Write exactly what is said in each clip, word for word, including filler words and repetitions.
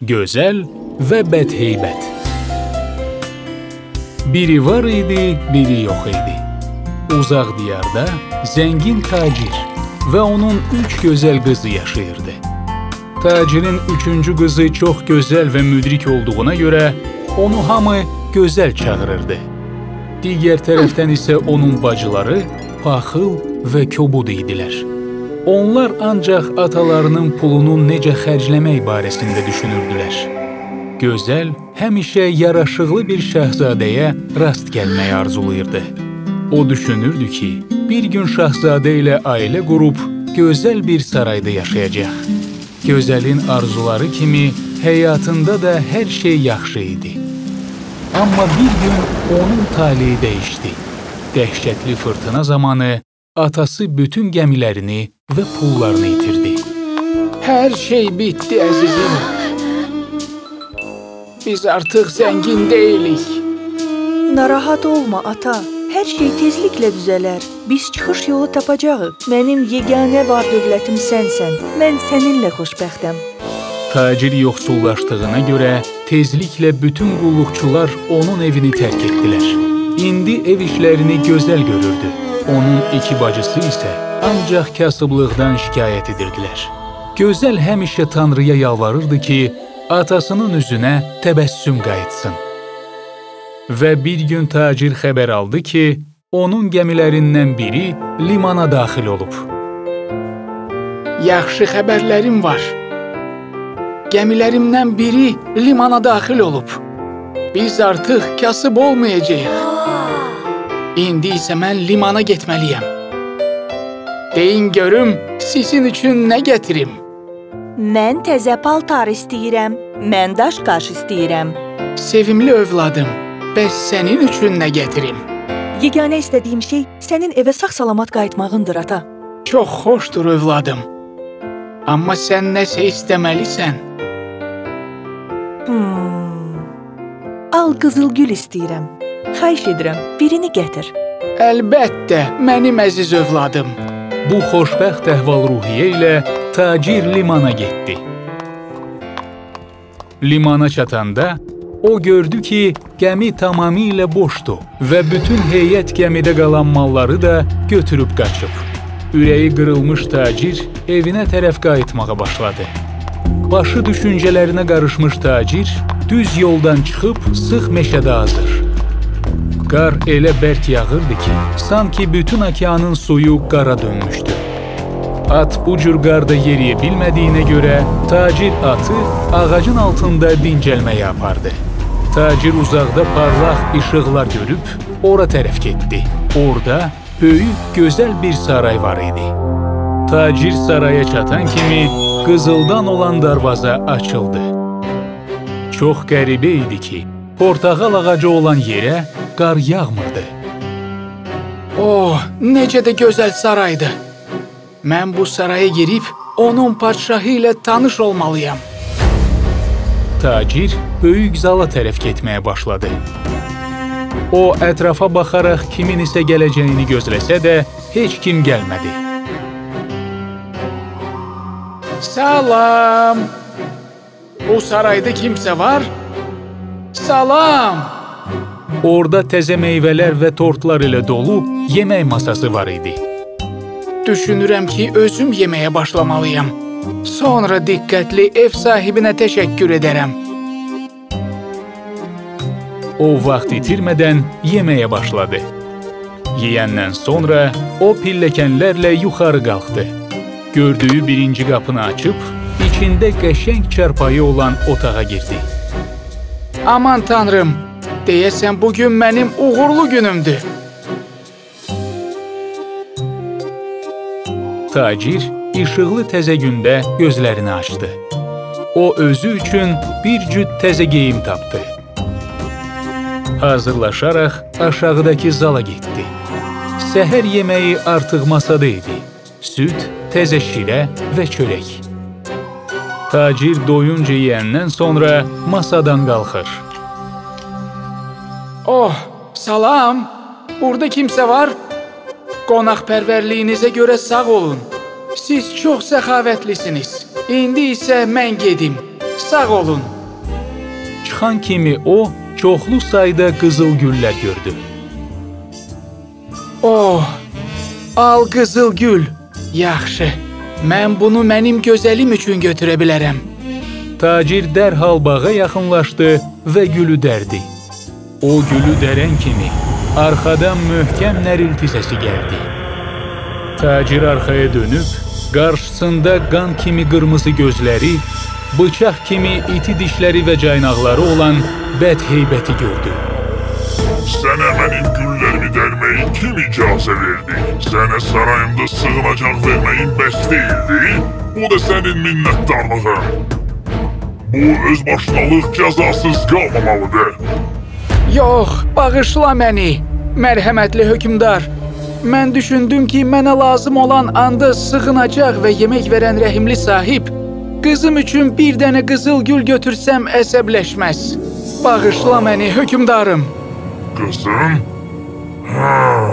Gözəl və bədheybət. Biri var idi, biri yox idi. Uzaq diyarda zəngin tacir və onun üç gözəl qızı yaşayırdı. Tacirin üçüncü qızı çox gözəl və müdrik olduğuna görə onu hamı gözəl çağırırdı. Digər tərəfdən isə onun bacıları paxıl və kobud idilər. Onlar ancaq atalarının pulunu necə xərcləmək barəsində düşünürdülər. Gözəl, həmişə yaraşıqlı bir şahzadəyə rast gəlməyi arzulayırdı. O düşünürdü ki, bir gün şahzadə ilə ailə qurub, gözəl bir sarayda yaşayacaq. Gözəlin arzuları kimi həyatında da hər şey yaxşı idi. Amma bir gün onun taleyi dəyişdi. Dəhşətli fırtına zamanı atası bütün gəmilərini və pullarını itirdi. Hər şey bitdi, əzizim. Biz artıq zəngin deyilik. Narahat olma, ata. Hər şey tezliklə düzələr. Biz çıxış yolu tapacağıq. Mənim yeganə var dövlətim sənsən. Mən səninlə xoşbəxtəm. Tacir yoxsullaşdığına görə tezliklə bütün qulluqçular onun evini tərk etdilər. İndi ev işlərini gözəl görürdü. Onun iki bacısı isə ancaq kasıblıqdan şikayət edirdilər. Gözəl həmişə Tanrıya yalvarırdı ki, atasının üzünə təbəssüm qayıtsın. Və bir gün tacir xəbər aldı ki, onun gəmilərindən biri limana daxil olub. Yaxşı xəbərlərim var. Gəmilərimdən biri limana daxil olub. Biz artıq kasıb olmayacağıq. İndi isə mən limana getməliyəm. Deyin görüm, sizin üçün nə gətirim? Mən təzə paltar istəyirəm. Mən daşqaş istəyirəm. Sevimli övladım, bəs sənin üçün nə gətirim? Yeganə istədiyim şey sənin evə sağ-salamat qayıtmağındır, ata. Çox xoşdur, övladım. Amma sən nəsə istəməlisən. Hmm. Al qızıl gül istəyirəm. Xahiş edirəm, birini gətir. Əlbəttə, mənim əziz övladım. Bu xoşbəxt əhval-ruhiyyə ilə tacir limana getdi. Limana çatanda o gördü ki, gəmi tamamilə boşdur və bütün heyət gəmidə qalan malları da götürüb qaçıb. Ürəyi qırılmış tacir evinə tərəf qayıtmağa başladı. Başı düşüncələrinə qarışmış tacir düz yoldan çıxıb sıx meşədə azır. Qar elə bərk yağırdı ki, sanki bütün okeanın suyu qara dönmüşdü. At bu cür qarda yeriyə bilmədiyinə görə tacir atı ağacın altında dincəlməyə apardı. Tacir uzaqda parlaq işıqlar görüb ora tərəf getdi. Orada böyük, gözəl bir saray var idi. Tacir saraya çatan kimi qızıldan olan darvaza açıldı. Çox qəribə idi ki, portağal ağacı olan yerə qar yağmırdı. Oh, necə də gözəl saraydı. Mən bu saraya girib onun padşahı ilə tanış olmalıyam. Tacir böyük zala tərəf getməyə başladı. O, ətrafa baxaraq kimin isə gələcəyini gözləsə də, heç kim gəlmədi. Salam! Bu sarayda kimsə var? Salam! Orada təzə meyvələr və tortlar ilə dolu yemək masası var idi. Düşünürəm ki, özüm yeməyə başlamalıyam. Sonra diqqətli ev sahibinə təşəkkür edərəm. O, vaxt itirmədən yeməyə başladı. Yeyəndən sonra o pilləkənlərlə yuxarı qalxdı. Gördüyü birinci qapını açıb, içində qəşəng çarpayı olan otağa girdi. Aman tanrım, deyəsən bugün mənim uğurlu günümdür. Tacir işıqlı təzə gündə gözlərini açdı. O, özü üçün bir cüt təzə geyim tapdı. Hazırlaşaraq aşağıdakı zala getdi. Səhər yeməyi artıq masada idi. Süd, təzə şirə və çörək. Tacir doyunca yeyəndən sonra masadan qalxır. Oh, salam! Burada kimsə var? Qonaqpərvərliyinizə görə sağ olun. Siz çox səxavətlisiniz. İndi isə mən gedim. Sağ olun. Çıxan kimi o, çoxlu sayda qızıl güllər gördü. Oh, al qızıl gül. Yaxşı, mən bunu mənim gözəlim üçün götürə bilərəm. Tacir dərhal bağa yaxınlaşdı və gülü dərdi. O gülü dərən kimi arxadan möhkəm nərilti səsi gəldi. Tacir arxaya dönüb, qarşısında qan kimi qırmızı gözləri, bıçaq kimi iti dişləri və caynaqları olan bədheybəti gördü. Sənə mənim güllərimi dərməyi kim icazə verdi? Sənə sarayımda sığınacaq verməyin bəs deyildi? Bu da sənin minnətdarlığın. Bu öz başınalıq cəzasız qalmamalıdır. Yox, bağışla məni, mərhəmətli hökmdar. Mən düşündüm ki, mənə lazım olan anda sığınacaq və yemək verən rəhimli sahib, qızım üçün bir dənə qızıl gül götürsəm əsəbləşməz. Bağışla məni, hökmdarım. Qızım? Hə.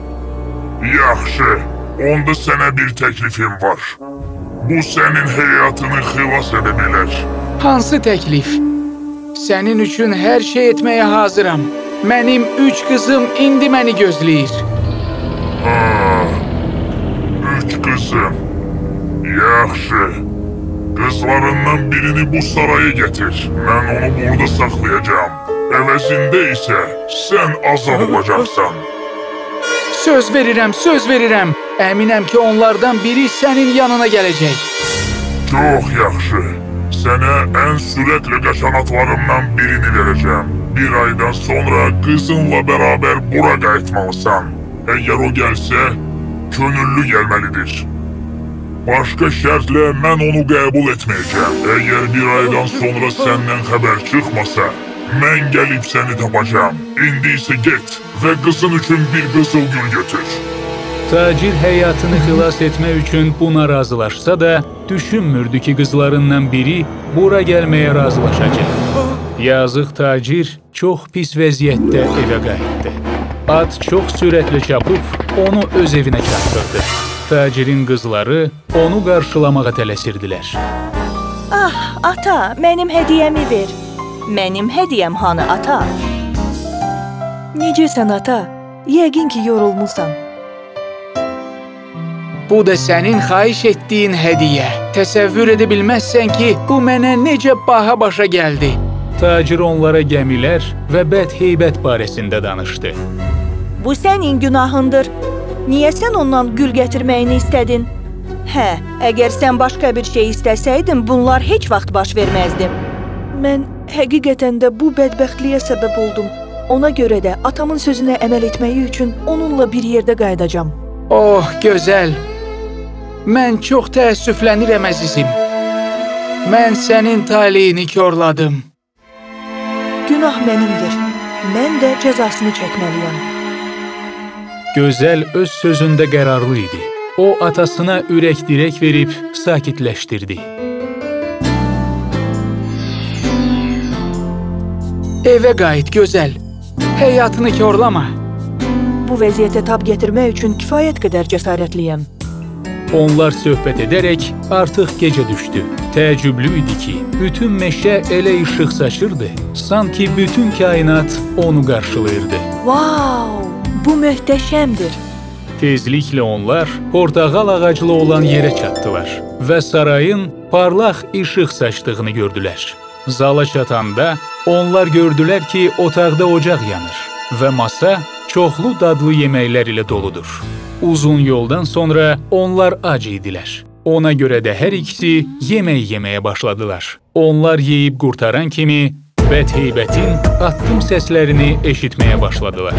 Yaxşı, onda sənə bir təklifim var. Bu sənin həyatını xilas edə bilər. Hansı təklif? Sənin üçün hər şey etməyə hazıram. Mənim üç qızım indi məni gözləyir. Ha, üç qızım. Yaxşı. Qızlarından birini bu saraya getir. Mən onu burada saxlayacağam. Əvəzində isə sən azad olacaqsan. Söz verirəm, söz verirəm. Əminəm ki, onlardan biri sənin yanına gələcək. Çox yaxşı. Sənə ən sürətlə qaçan atlarımdan birini verəcəm. Bir aydan sonra qızınla bərabər bura qayıtmalısan. Əgər o gəlsə, könüllü gəlməlidir. Başqa şərtlə mən onu qəbul etməyəcəm. Əgər bir aydan sonra səndən xəbər çıxmasa, mən gəlib səni tapacağam. İndi isə get və qızın üçün bir qızıl gül götür. Tacir həyatını xilas etmək üçün buna razılaşsa da, düşünmürdü ki, qızlarından biri bura gəlməyə razılaşacaq. Yazıq tacir çox pis vəziyyətdə evə qayıtdı. At çox sürətlə çapıb onu öz evinə çatdırdı. Tacirin qızları onu qarşılamağa tələsirdilər. Ah, ata, mənim hədiyəmi ver. Mənim hədiyəm hanı, ata? Necəsən, ata? Yəqin ki, yorulmusan. Bu da sənin xahiş etdiyin hədiyə. Təsəvvür edə bilməzsən ki, bu mənə necə baha başa gəldi. Tacir onlara gəmilər və bədheybət barəsində danışdı. Bu sənin günahındır. Niyə sən ondan gül gətirməyini istədin? Hə, əgər sən başqa bir şey istəsəydin, bunlar heç vaxt baş verməzdi. Mən həqiqətən də bu bədbəxtliyə səbəb oldum. Ona görə də atamın sözünə əməl etməyi üçün onunla bir yerdə qayıdacam. Oh, gözəl. Mən çox təəssüflənirəm, əzizim. Mən sənin taleyini korladım. Günah mənimdir. Mən də cəzasını çəkməliyəm. Gözəl öz sözündə qərarlı idi. O, atasına ürək-dirək verib sakitləşdirdi. Evə qayıt, gözəl. Həyatını korlama. Bu vəziyyətə tab gətirmək üçün kifayət qədər cəsarətliyəm. Onlar söhbət edərək artıq gecə düşdü. Təəccüblü idi ki, bütün meşə elə işıq saçırdı, sanki bütün kainat onu qarşılayırdı. Vau, bu möhtəşəmdir. Tezliklə onlar portağal ağaclı olan yerə çatdılar və sarayın parlaq işıq saçdığını gördülər. Zala çatanda onlar gördülər ki, otaqda ocaq yanır və masa çoxlu dadlı yeməklər ilə doludur. Uzun yoldan sonra onlar ac idilər. Ona görə də hər ikisi yemək yeməyə başladılar. Onlar yeyib qurtaran kimi bədheybətin addım səslərini eşitməyə başladılar.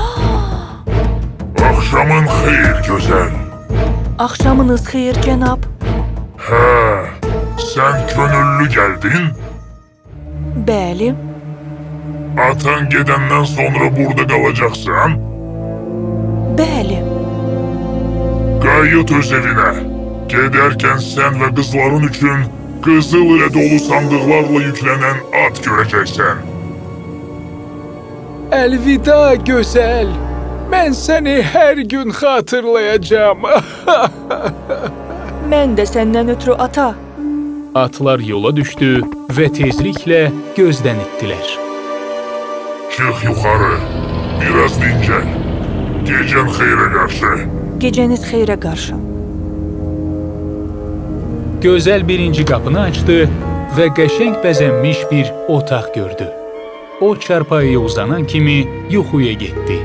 Axşamın xeyir, gözəl. Axşamınız xeyir, cənab. Hə, sən könüllü gəldin? Bəli. Atan gedəndən sonra burada qalacaqsan? Bəli. Qayıt öz evinə. Gedərkən sən və qızların üçün qızıl ilə dolu sandıqlarla yüklənən at görəcəksən. Əlvida, gözəl. Mən səni hər gün xatırlayacağam. Mən də səndən ötürü, ata. Atlar yola düşdü və tezliklə gözdən itdilər. Çıx yuxarı, biraz dincəl. Gecən xeyrə qarşı. Gecəniz xeyrə qarşı. Gözəl birinci qapını açdı və qəşəng bəzənmiş bir otaq gördü. O çarpayıya uzanan kimi yuxuya getdi.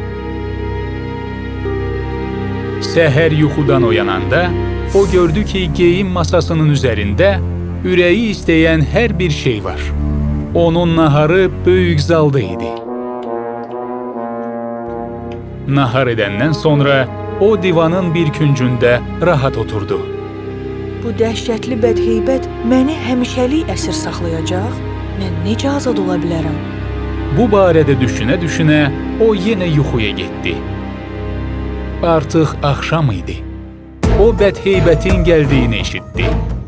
Səhər yuxudan oyananda o gördü ki, geyim masasının üzərində ürəyi istəyən hər bir şey var. Onun naharı böyük zalda idi. Nahar edəndən sonra o divanın bir küncündə rahat oturdu. Bu dəhşətli bədheybət məni həmişəlik əsir saxlayacaq. Mən necə azad ola bilərəm? Bu barədə düşünə-düşünə o yenə yuxuya getdi. Artıq axşam idi. O bədheybətin gəldiyini eşitdi.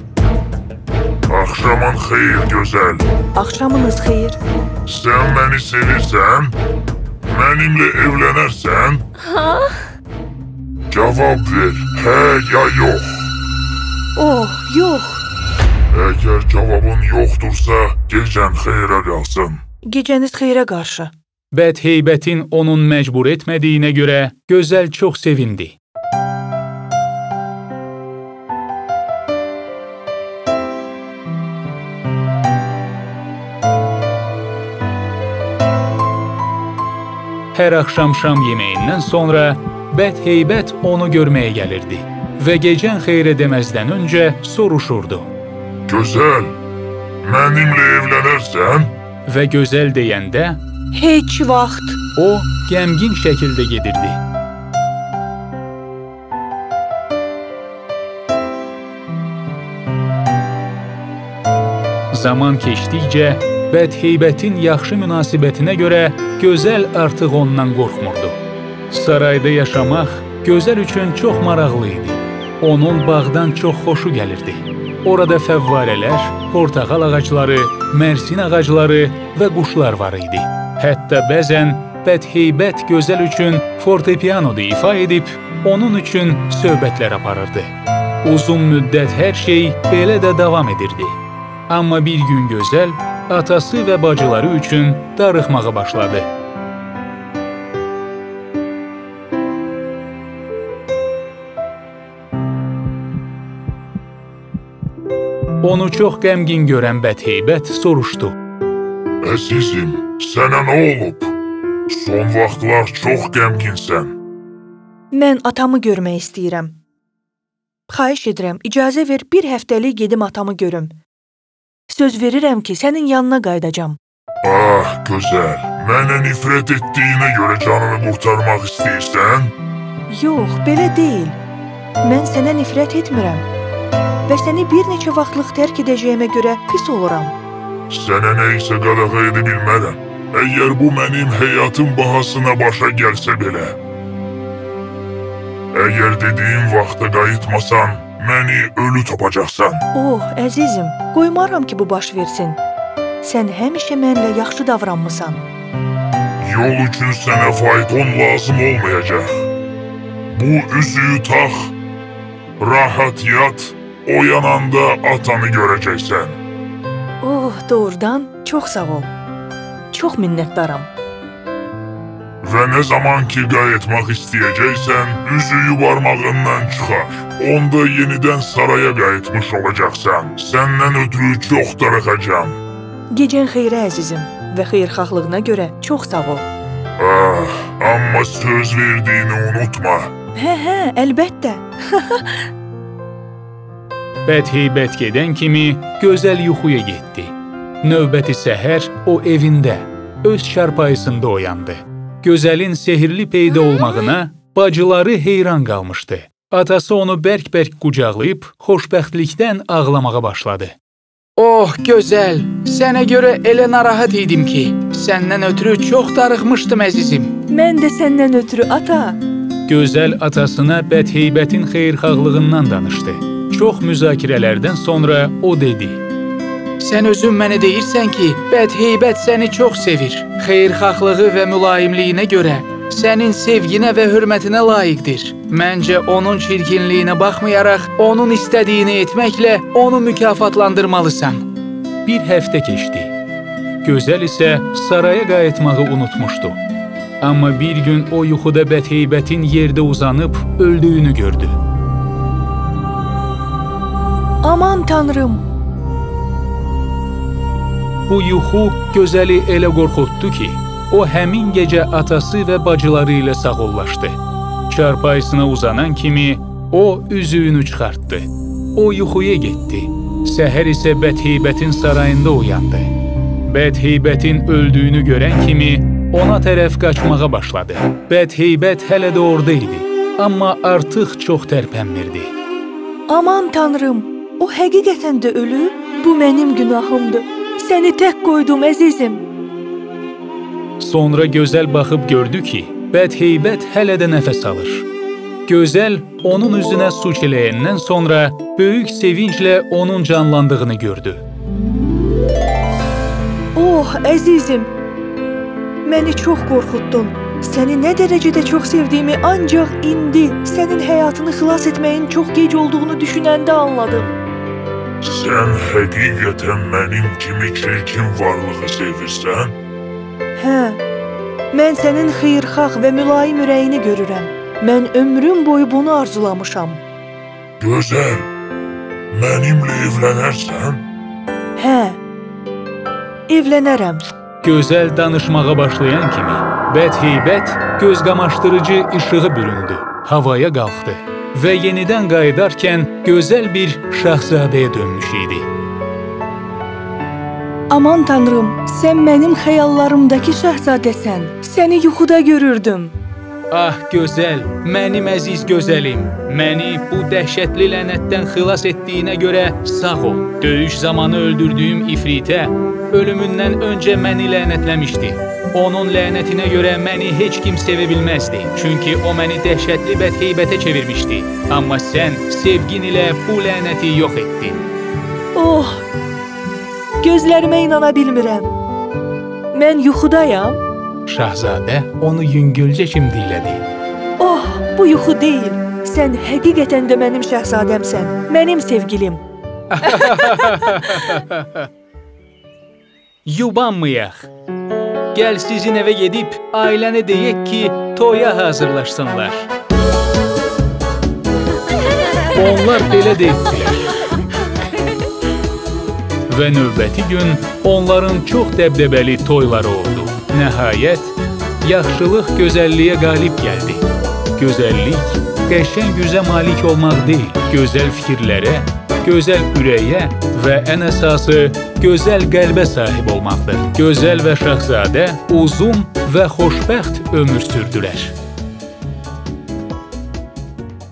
Axşamın xeyir, gözəl. Axşamınız xeyir. Sən məni sevirsən? Mənimlə evlənərsən? Ha? Cavab ver, hə ya yox. Oh, yox. Əgər cavabın yoxdursa, gecən xeyrə qalsın. Gecəniz xeyrə qarşı. Bədheybətin onun məcbur etmədiyinə görə gözəl çox sevindi. Hər axşam şam yeməyindən sonra bədheybət onu görməyə gəlirdi və gecən xeyrə deməzdən öncə soruşurdu. Gözəl, mənimlə evlənərsən? Və gözəl deyəndə heç vaxt o qəmgin şəkildə gedirdi. Zaman keçdikcə bədheybətin yaxşı münasibətinə görə gözəl artıq ondan qorxmurdu. Sarayda yaşamaq gözəl üçün çox maraqlı idi. Onun bağdan çox xoşu gəlirdi. Orada fəvvarələr, portağal ağacları, mərsin ağacları və quşlar var idi. Hətta bəzən bədheybət gözəl üçün fortepianoda ifa edib, onun üçün söhbətlər aparırdı. Uzun müddət hər şey belə də davam edirdi. Amma bir gün gözəl atası və bacıları üçün darıxmağa başladı. Onu çox qəmgin görən bədheybət soruşdu. Əzizim, sənə nə olub? Son vaxtlar çox qəmginsən. Mən atamı görmək istəyirəm. Xahiş edirəm, icazə ver bir həftəlik gedim atamı görüm. Söz verirəm ki, sənin yanına qaydacam. Ah, gözəl. Mənə nifrət etdiyinə görə canını qurtarmaq istəyirsən? Yox, belə deyil. Mən sənə nifrət etmirəm. Və səni bir neçə vaxtlıq tərk edəcəyimə görə pis oluram. Sənə nə isə qadağa edə bilmərəm. Əgər bu mənim həyatım bahasına başa gəlsə belə. Əgər dediyim vaxta qayıtmasan, məni ölü tapacaqsan. Oh, əzizim, qoymaram ki, bu baş versin. Sən həmişə mənlə yaxşı davranmısan. Yol üçün sənə fayton lazım olmayacaq. Bu üzüyü tax, rahat yat, oyananda atanı görəcəksən. Oh, doğrudan çox sağ ol. Çox minnətdaram. Və nə zaman ki qayıtmaq istəyəcəksən, üzüyü barmağından çıxar. Onda yenidən saraya qayıtmış olacaqsan. Səndən ötürü çox darıxacam. Gecən xeyrə əzizim və xeyirxahlığına görə çox sağ ol. Ah, amma söz verdiyini unutma. Hə, hə, əlbəttə. Bədheybət gedən kimi gözəl yuxuya getdi. Növbəti səhər o evində, öz çarpayısında oyandı. Gözəlin sehirli peyda olmağına bacıları heyran qalmışdı. Atası onu bərk-bərk qucaqlayıb xoşbəxtlikdən ağlamağa başladı. Oh, gözəl, sənə görə elə narahat idim ki, səndən ötürü çox darıxmışdım əzizim. Mən də səndən ötürü, ata. Gözəl atasına bədheybətin xeyirxahlığından danışdı. Çox müzakirələrdən sonra o dedi. Sən özün mənə deyirsən ki, bədheybət səni çox sevir. Xeyirxahlığı və mülayimliyinə görə sənin sevginə və hörmətinə layiqdir. Məncə onun çirkinliyinə baxmayaraq, onun istədiyini etməklə onu mükafatlandırmalısan. Bir həftə keçdi. Gözəl isə saraya qayıtmağı unutmuşdu. Amma bir gün o yuxuda Bədheybətin yerdə uzanıb öldüyünü gördü. Aman Tanrım! Bu yuxu Gözəli elə qorxutdu ki, o həmin gecə atası və bacıları ilə sağollaşdı. Çarpayısına uzanan kimi o üzüyünü çıxartdı. O yuxuya getdi. Səhər isə Bədheybətin sarayında uyandı. Bədheybətin öldüyünü görən kimi ona tərəf qaçmağa başladı. Bədheybət hələ də orada idi, amma artıq çox tərpənmirdi. Aman Tanrım! O həqiqətən də ölüb? Bu mənim günahımdır. Səni tək qoydum, əzizim. Sonra Gözəl baxıb gördü ki, Bədheybət hələ də nəfəs alır. Gözəl onun üzünə su çiləyəndən sonra böyük sevinclə onun canlandığını gördü. Oh, əzizim! Məni çox qorxutdun. Səni nə dərəcədə çox sevdiyimi ancaq indi sənin həyatını xilas etməyin çox gec olduğunu düşünəndə anladım. Sən həqiqətən mənim kimi çirkin varlığı sevirsən? Hə, mən sənin xeyirxah və mülayim ürəyini görürəm. Mən ömrüm boyu bunu arzulamışam. Gözəl, mənimlə evlənərsən? Hə, evlənərəm. Gözəl danışmağa başlayan kimi, Bədheybət gözqamaşdırıcı işığı büründü, havaya qalxdı və yenidən qayıdarkən gözəl bir şahzadəyə dönmüş idi. Aman Tanrım, sən mənim xəyallarımdakı şahzadəsən. Səni yuxuda görürdüm. Ah, gözəl, mənim əziz gözəlim, məni bu dəhşətli lənətdən xilas etdiyinə görə sağ ol. Döyüş zamanı öldürdüyüm ifritə ölümündən öncə məni lənətləmişdi. Onun lənətinə görə məni heç kim sevə bilməzdi. Çünki o məni dəhşətli Bədheybətə çevirmişdi. Amma sən sevgin ilə bu lənəti yox etdin. Oh, gözlərimə inana bilmirəm. Mən yuxudayam. Şahzadə onu yüngülcə cimdiklədi. Oh, bu yuxu deyil. Sən həqiqətən də mənim şahzadəmsən. Mənim sevgilim. Yubanmayaq. Gəl sizin evə gedib ailənə deyək ki, toya hazırlaşsınlar. Onlar belə də etdilər. Və növbəti gün onların çox dəbdəbəli toyları oldu. Nəhayət, yaxşılıq gözəlliyə qalib gəldi. Gözəllik, qəşəng üzə malik olmaq deyil, gözəl fikirlərə, gözəl ürəyə və ən əsası, gözəl qəlbə sahib olmaqdır. Gözəl və şahzadə uzun və xoşbəxt ömür sürdülər.